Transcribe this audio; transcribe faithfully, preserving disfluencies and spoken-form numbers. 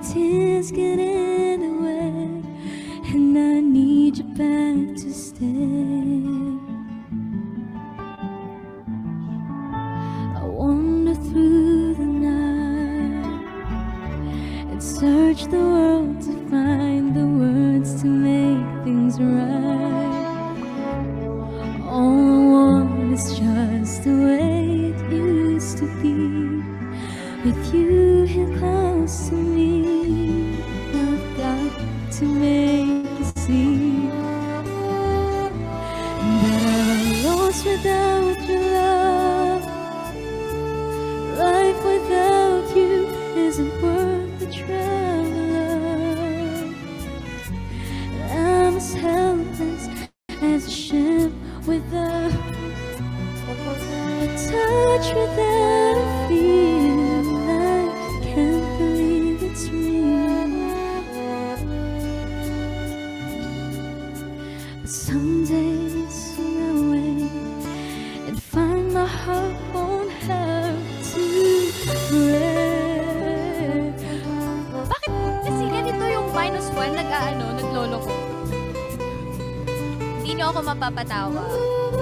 tears get in the way, and I need you back to stay. I wander through the night and search the world to find the words to make things right. All I want is just the way it used to be, with you here close to me. I've got to make you see that I'm lost without your love. Life without you isn't worth the travel. I'm as helpless as a ship without a touch, without a feel. I can't believe it's real. But some days I'll wait and find my heart won't have to break. Bakit kasi ganito yung minus one nag-aano, naglolo ko? Hindi niyo ako mapapatawa.